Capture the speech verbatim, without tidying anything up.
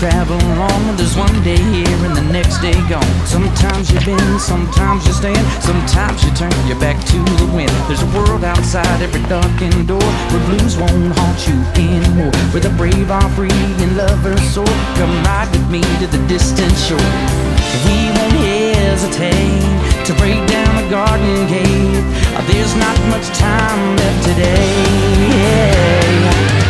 travel on. There's one day here and the next day gone. Sometimes you bend, sometimes you stand, sometimes you turn your back to the wind. There's a world outside every darkened door, where blues won't haunt you anymore, where the brave are free and lovers soar. Come ride with me to the distant shore. We won't hesitate to break down a garden gate. There's not much time left today. Yeah.